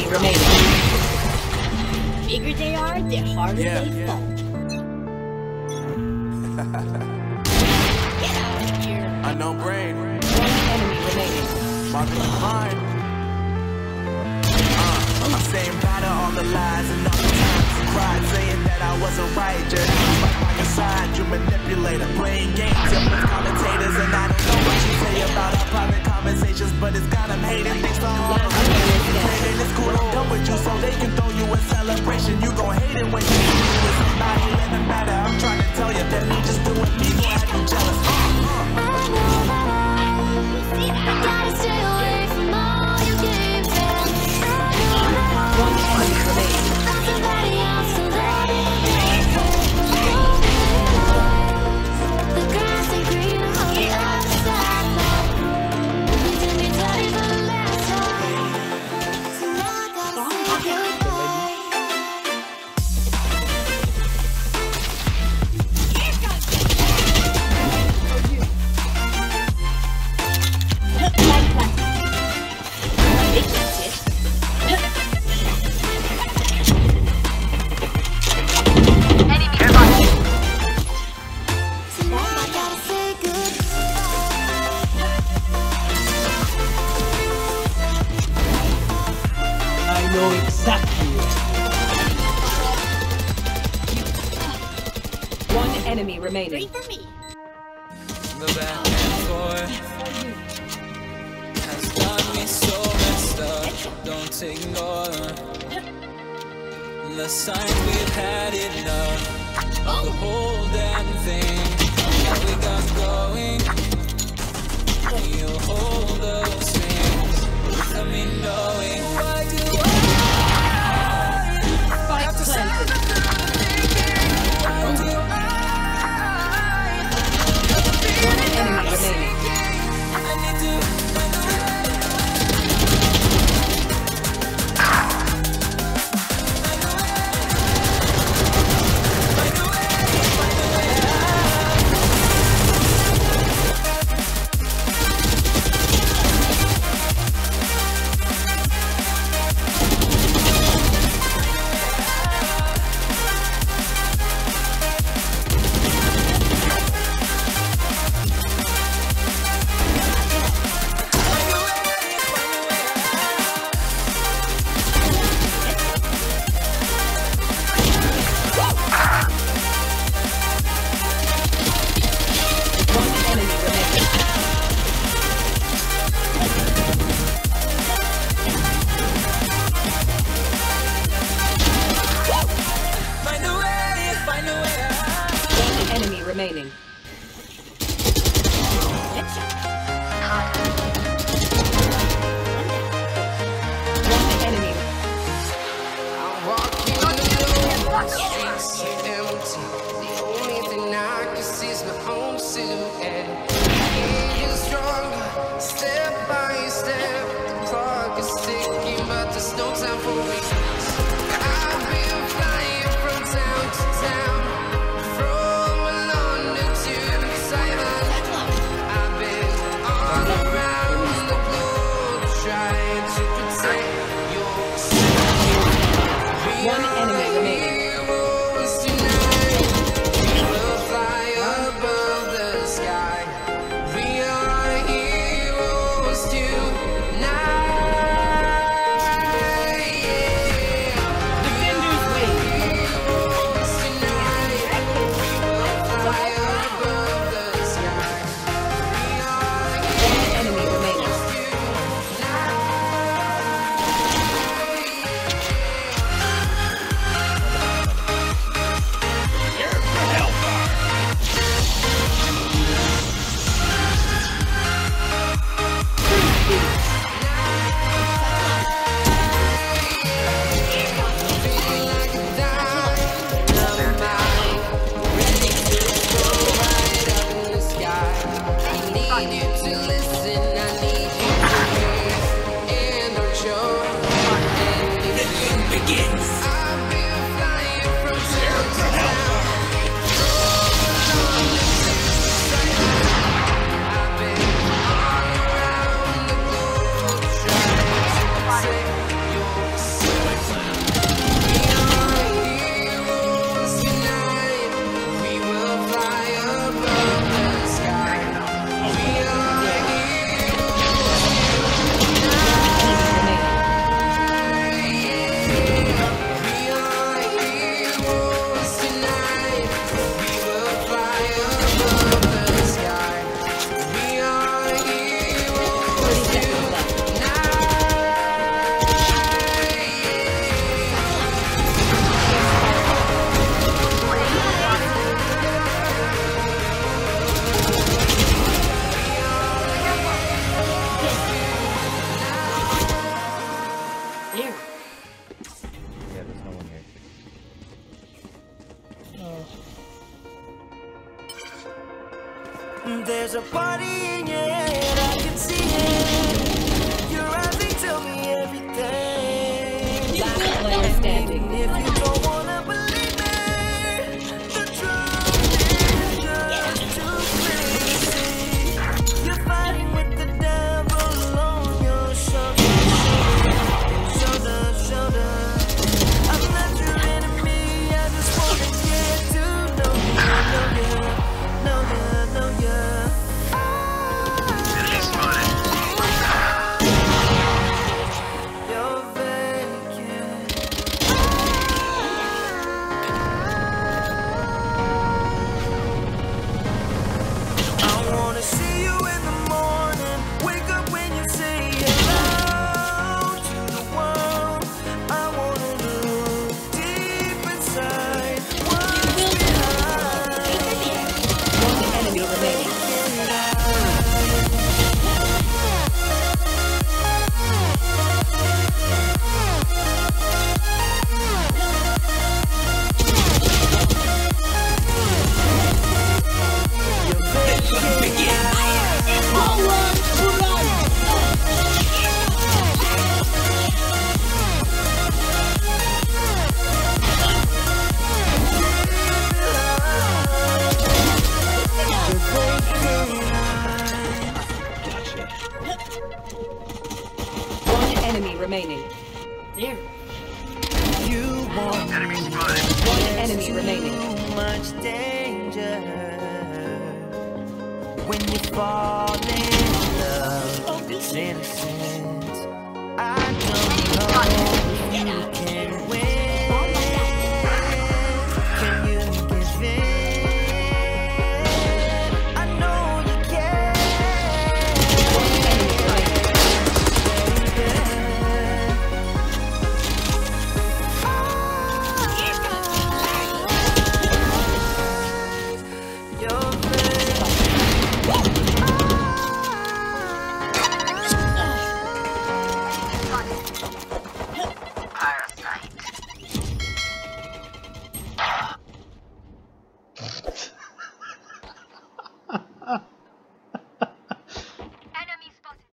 enemy remaining. Bigger they are, the harder they fall. Get out of here. Unknown brain. One enemy remaining. Marking the line. I'm saying bye to all the lies and all the times you cried, saying that I wasn't right. Just right by your side, you manipulator, playing games with commentators, and I don't know what you say about our private conversations, but it's got them hating. Thanks to all the and it's cool, I'm done with you, so they can throw you a celebration. You gon' hate it when you see me with somebody living better. I'm trying to tell you that me just doing me gon' have you jealous. I gotta stay away from all your games. One enemy remaining. Somebody else to let it be. The grass ain't green on the other side. You did me dirty for the last time. So now I gotta say goodbye. So now I gotta say I know exactly. One enemy remaining. Pray for me. The back and forth has got me so messed up. Don't ignore the signs we've had enough of the whole damn thing that we got going. You hold those things without me knowing. Why do I have to say that I'm thinking? Why do One enemy remaining. I need to find a way. There's a party in your head, I can see it. Your eyes, they tell me everything. Last player standing. If you don't wanna believe me, the truth is just too clear to see. You're fighting with the devil on your shoulder, shoulder, shoulder. I'm not your enemy, I just wanna get to know you, know you, know you. You're vacant. I wanna see you in the morning. Wake up when you say hello to the world. I wanna look deep inside. What's behind? One enemy remaining. One enemy remaining. There. You want One enemy remaining. too much danger when you fall in love. It's innocent. I don't know.